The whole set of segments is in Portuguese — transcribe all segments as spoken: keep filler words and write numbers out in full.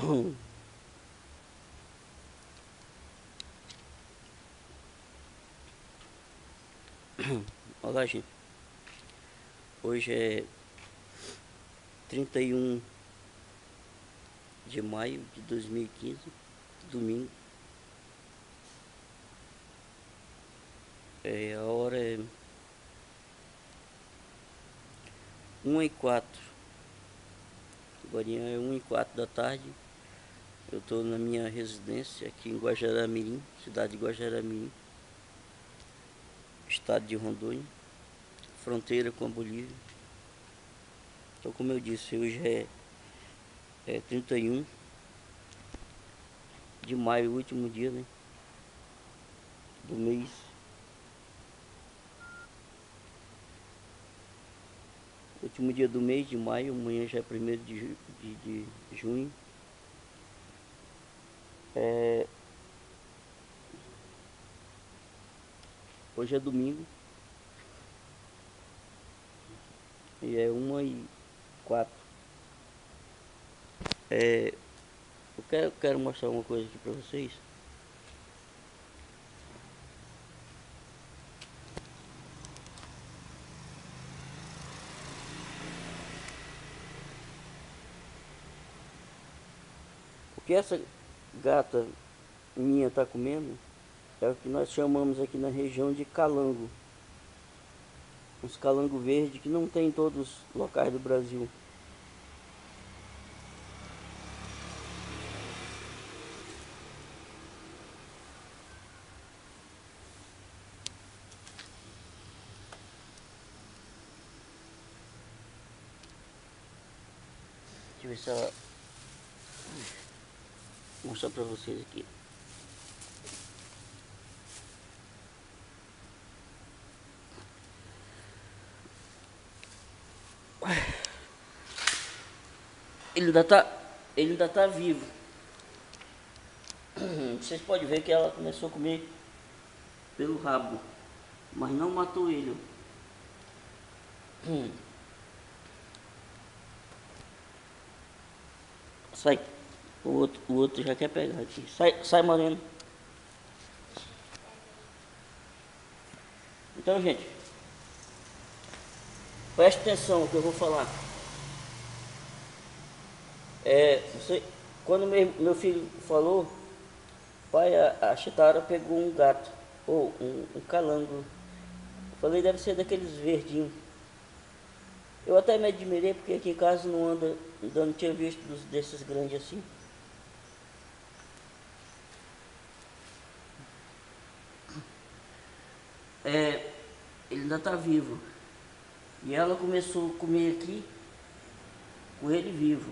Olá, gente. Hoje é trinta e um de maio de dois mil e quinze, domingo. É, a hora é uma e quatro. Agora é uma e quatro da tarde. Eu estou na minha residência aqui em Guajará-Mirim, cidade de Guajará-Mirim, estado de Rondônia, fronteira com a Bolívia. Então, como eu disse, hoje é, é trinta e um de maio, o último dia, né, do mês. Último dia do mês de maio, amanhã já é primeiro de, de, de junho. É, hoje é domingo e é uma e quatro. É, eu quero, quero mostrar uma coisa aqui pra vocês. O que essa gata minha tá comendo é o que nós chamamos aqui na região de calango. Uns calango verde que não tem em todos os locais do Brasil. Deixa eu ver se ela... Vou mostrar pra vocês aqui. Ele ainda tá, ele ainda tá vivo. Vocês podem ver que ela começou a comer pelo rabo, mas não matou ele. Hum. Sai. O outro, o outro já quer pegar aqui. Sai, sai, Moreno. Então, gente, preste atenção no que eu vou falar. É, você, quando meu, meu filho falou, pai, a, a Chitara pegou um gato, ou um, um calango. Eu falei, deve ser daqueles verdinhos. Eu até me admirei, porque aqui em casa não anda, ainda não tinha visto dos, desses grandes assim. É, ele ainda está vivo. E ela começou a comer aqui com ele vivo.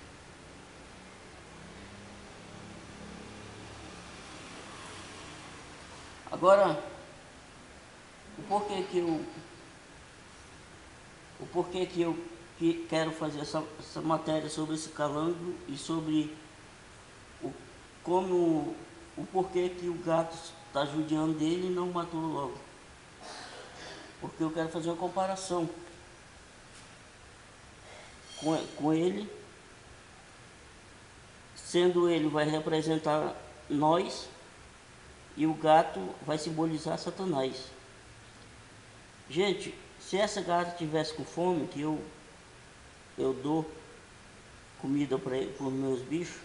Agora, o porquê que eu o porquê que eu que quero fazer essa, essa matéria sobre esse calango e sobre o como o porquê que o gato está judiando dele e não matou logo. Porque eu quero fazer uma comparação com, com ele, sendo ele vai representar nós e o gato vai simbolizar Satanás. Gente, se essa gata tivesse com fome, que eu eu dou comida para os meus bichos,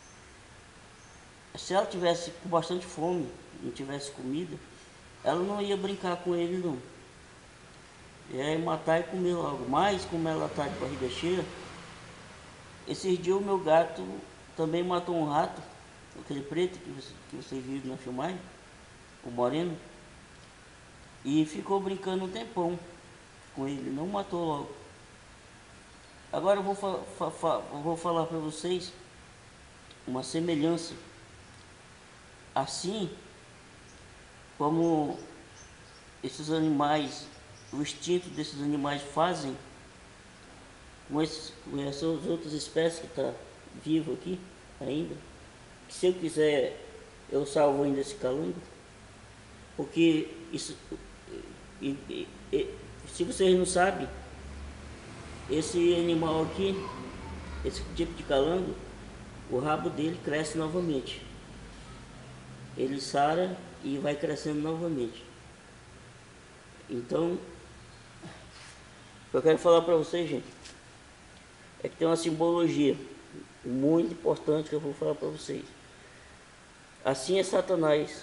se ela tivesse com bastante fome, não tivesse comida, ela não ia brincar com ele não. Ia matar e comer logo. Mas como ela está de barriga cheia, esses dias o meu gato também matou um rato, aquele preto que, você, que vocês viram na filmagem, o moreno, e ficou brincando um tempão com ele, não matou logo. Agora eu vou, fa fa fa vou falar para vocês uma semelhança, assim como esses animais, o instinto desses animais fazem com, esses, com essas outras espécies que estão tá vivo aqui ainda. Que se eu quiser, eu salvo ainda esse calango, porque isso, e, e, e, se vocês não sabem, esse animal aqui, esse tipo de calango, o rabo dele cresce novamente. Ele sara e vai crescendo novamente. Então, o que eu quero falar para vocês, gente, é que tem uma simbologia muito importante que eu vou falar para vocês. Assim é Satanás.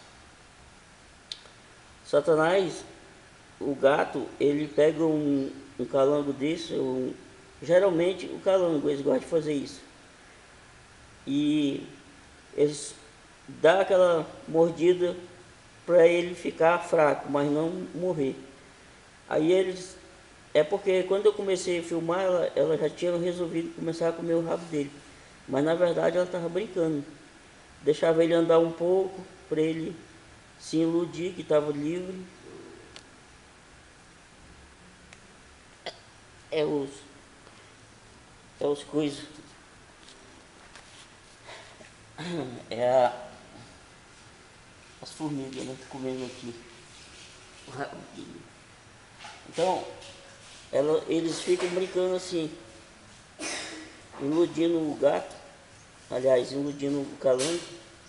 Satanás, o gato, ele pega um, um calango desse, um, geralmente o calango, eles gostam de fazer isso. E eles dão aquela mordida para ele ficar fraco, mas não morrer. Aí eles... É porque quando eu comecei a filmar, ela, ela já tinha resolvido começar a comer o rabo dele. Mas na verdade ela estava brincando. Deixava ele andar um pouco, para ele se iludir que estava livre. É os... É os coisas... É a... As formigas, né? Comendo aqui. O rabo dele. Então... Ela, eles ficam brincando assim, iludindo o gato, aliás, iludindo o calango,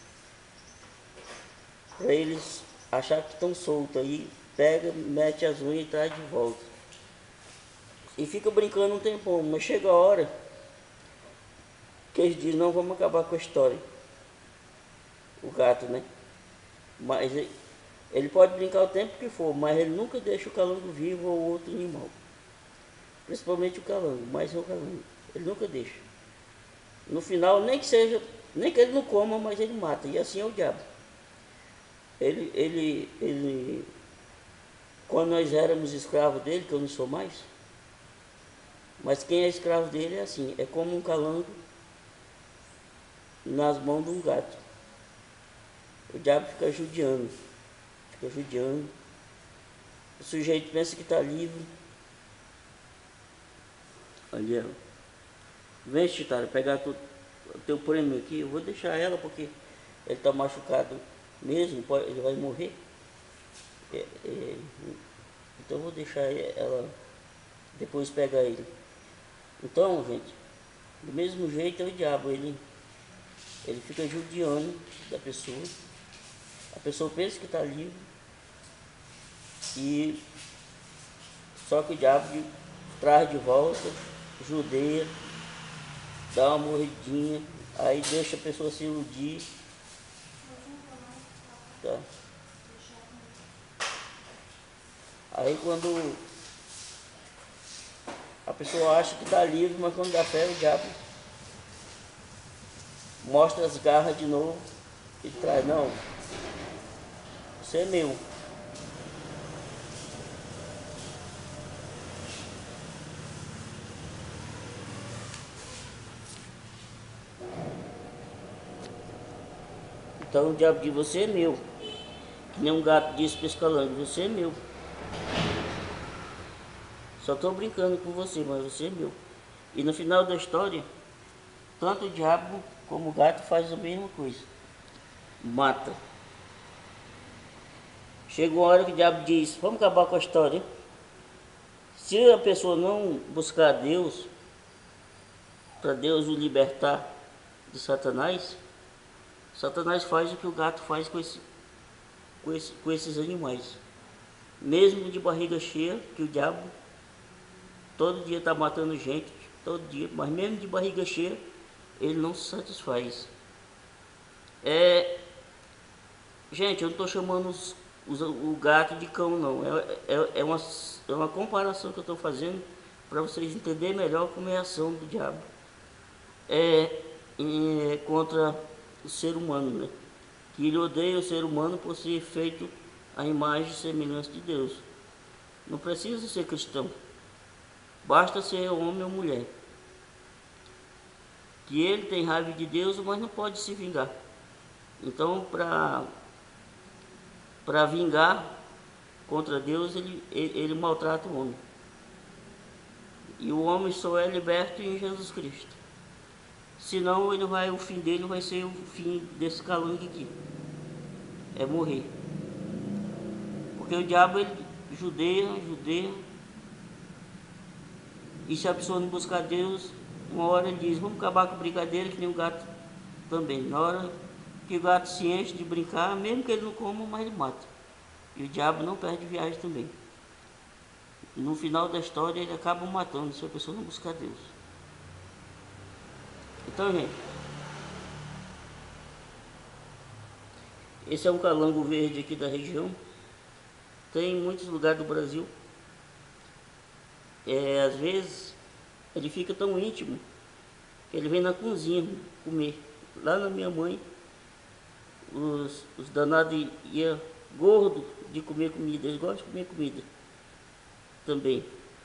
para eles achar que estão soltos. Aí pega, mete as unhas e traz de volta. E fica brincando um tempão, mas chega a hora que eles dizem, não, vamos acabar com a história. O gato, né? Mas ele, ele pode brincar o tempo que for, mas ele nunca deixa o calango vivo ou outro animal. Principalmente o calango, mas é o calango. Ele nunca deixa. No final, nem que seja, nem que ele não coma, mas ele mata. E assim é o diabo. Ele, ele, ele, quando nós éramos escravos dele, que eu não sou mais, mas quem é escravo dele é assim, é como um calango nas mãos de um gato. O diabo fica judiando, fica judiando. O sujeito pensa que está livre. Ali, ó. Vem, Chitara, pegar o teu prêmio aqui. Eu vou deixar ela porque ele está machucado mesmo, ele vai morrer. É, é, então eu vou deixar ela depois pegar ele. Então, gente, do mesmo jeito é o diabo, ele, ele fica judiando da pessoa. A pessoa pensa que está livre. E só que o diabo traz de volta, judeia, dá uma mordidinha, aí deixa a pessoa se iludir. Tá. Aí quando a pessoa acha que está livre, mas quando dá fé, o diabo mostra as garras de novo e traz, não, você é meu. Então o diabo diz, você é meu. Que nem um gato disse para esse calango, você é meu. Só estou brincando com você, mas você é meu. E no final da história, tanto o diabo como o gato faz a mesma coisa. Mata. Chega uma hora que o diabo diz, vamos acabar com a história. Se a pessoa não buscar Deus, para Deus o libertar de Satanás, Satanás faz o que o gato faz com, esse, com, esse, com esses animais. Mesmo de barriga cheia, que o diabo todo dia está matando gente, todo dia, mas mesmo de barriga cheia, ele não se satisfaz. É, gente, eu não estou chamando os, os, o gato de cão, não. É, é, é, uma, é uma comparação que eu estou fazendo para vocês entenderem melhor como é a ação do diabo é, é, contra o ser humano, né? Que ele odeia o ser humano por ser feito à imagem e semelhança de Deus. Não precisa ser cristão, basta ser homem ou mulher. Que ele tem raiva de Deus, mas não pode se vingar. Então, para para vingar contra Deus, ele, ele, ele maltrata o homem. E o homem só é liberto em Jesus Cristo. Senão ele vai, o fim dele vai ser o fim desse calango aqui. É morrer. Porque o diabo, ele judeia, judeia. E se a pessoa não buscar Deus, Uma hora ele diz, vamos acabar com a brincadeira, que nem o gato também. Na hora que o gato se enche de brincar, mesmo que ele não coma, mas ele mata. E o diabo não perde viagem também. No final da história ele acaba matando se a pessoa não buscar Deus. Então, gente, esse é um calango verde aqui da região. Tem em muitos lugares do Brasil. É, às vezes ele fica tão íntimo que ele vem na cozinha comer. Lá na minha mãe, os, os danados iam gordo de comer comida. Eles gostam de comer comida também.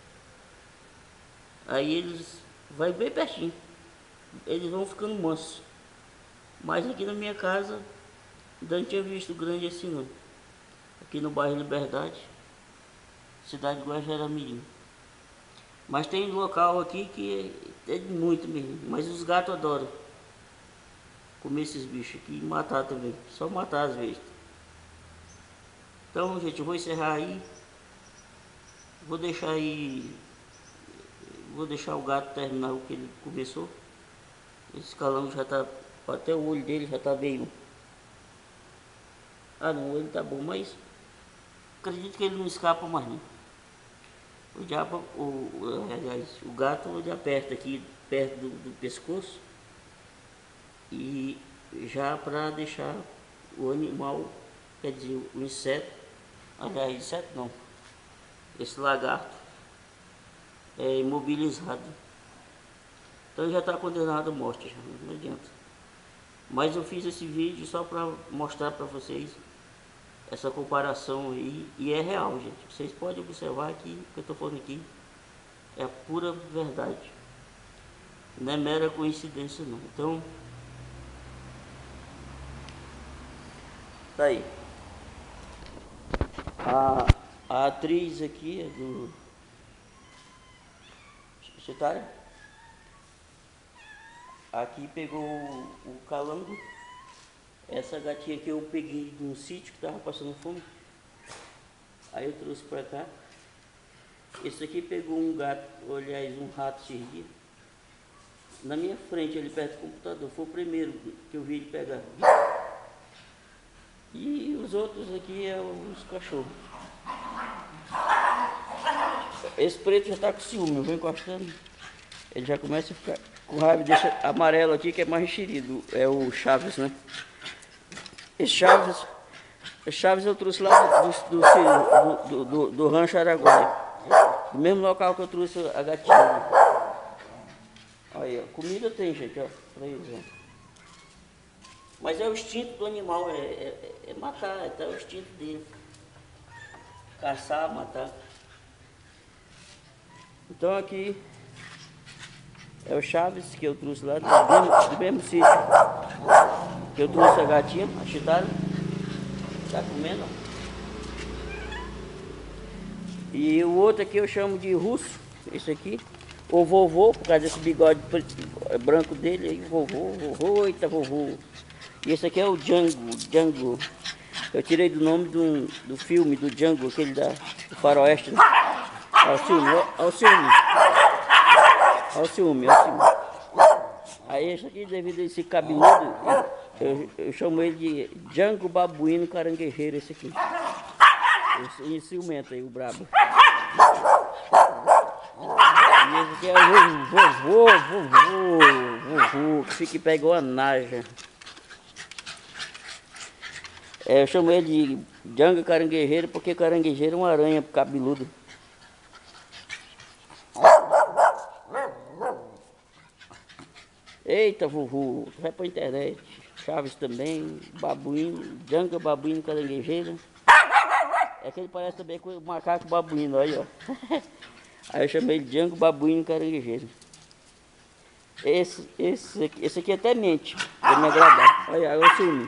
Aí eles vai bem pertinho. Eles vão ficando mansos. Mas aqui na minha casa ainda não tinha visto grande assim não. Aqui no bairro Liberdade, cidade de Guajará-Mirim. Mas tem local aqui que é, é muito mesmo. Mas os gatos adoram comer esses bichos aqui e matar também. Só matar às vezes. Então, gente, eu vou encerrar aí. Vou deixar aí. Vou deixar o gato terminar o que ele começou. Esse calango já tá. Até o olho dele já tá meio. Ah não, ele tá bom, mas acredito que ele não escapa mais não. O diabo, o, aliás, o gato ele aperta aqui perto do, do pescoço e já para deixar o animal, quer dizer, o inseto, aliás, inseto não, esse lagarto é imobilizado. Então já está condenado à morte, já, não adianta. Mas eu fiz esse vídeo só para mostrar para vocês essa comparação aí, e é real, gente. Vocês podem observar que o que eu estou falando aqui é a pura verdade. Não é mera coincidência não. Então, tá aí. A, a atriz aqui é do... Você tá? Aqui pegou o, o calango. Essa gatinha aqui eu peguei de um sítio que tava passando fome. Aí eu trouxe pra cá. Esse aqui pegou um gato, aliás, um rato esses dias. Na minha frente, ali perto do computador. Foi o primeiro que eu vi ele pegar. E os outros aqui é os cachorros. Esse preto já tá com ciúme, eu vou encostando. Ele já começa a ficar com raiva. Deixa amarelo aqui que é mais enxerido. É o Chaves, né? Esse Chaves, esse Chaves eu trouxe lá do, do, do, do, do Rancho Araguaia. Do mesmo local que eu trouxe a gatinha. Olha aí, ó. Comida tem, gente, ó. Pra eles, ó. Mas é o instinto do animal, é, é, é matar, é até o instinto dele. Caçar, matar. Então aqui é o Chaves que eu trouxe lá do mesmo, do mesmo sítio que eu trouxe a gatinha, a Chitara. Tá comendo. E o outro aqui eu chamo de russo, esse aqui. O vovô, por causa desse bigode branco dele, aí vovô, vovô, eita vovô. E esse aqui é o Django, Django. Eu tirei do nome do, do filme, do Django, aquele da, do faroeste. Né? Olha o ciúme, olha o ciúme. Olha o ciúme, olha o ciúme. Aí esse aqui, devido a esse cabeludo, eu, eu chamo ele de Django babuíno caranguejeiro, esse aqui. Esse, esse ciumento aí, o brabo. E esse aqui é o vovô, vovô, vovô, que fica e pegou a naja. É, eu chamo ele de Django caranguejeiro porque caranguejeiro é uma aranha cabeludo. Eita, vovô, vai pra internet. Chaves também, babuíno, Django babuíno caranguejeiro. É que ele parece também com o macaco babuíno, olha, ó. Aí eu chamei ele de Django babuíno caranguejeiro. Esse, esse, aqui, esse aqui até mente, pra me agradar. Olha, olha o ciúme.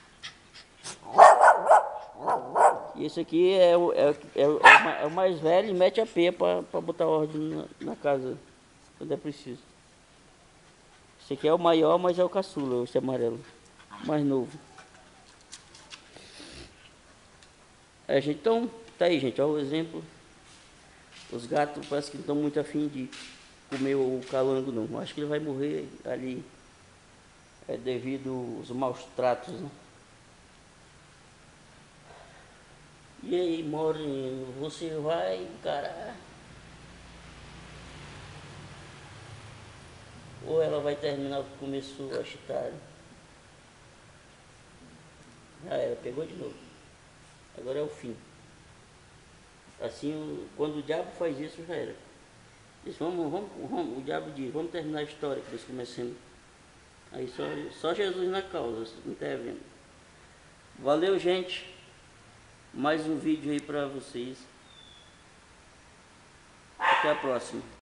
E esse aqui é o, é, é, o, é o mais velho e mete a peia para botar ordem na, na casa quando é preciso. Esse aqui é o maior, mas é o caçula, esse amarelo, mais novo. É, gente, então, tá aí, gente, olha o exemplo. Os gatos parece que não estão muito afim de, comer o calango não. Acho que ele vai morrer ali é, devido aos maus tratos, né? E aí, Moreno, você vai encarar? Ou ela vai terminar o que começou a chitar? Já era, pegou de novo. Agora é o fim. Assim, quando o diabo faz isso, já era. Diz, vamos, vamos, vamos, o diabo diz, vamos terminar a história que nós começamos. Aí só, só Jesus na causa, não está vendo. Valeu, gente. Mais um vídeo aí para vocês. Até a próxima.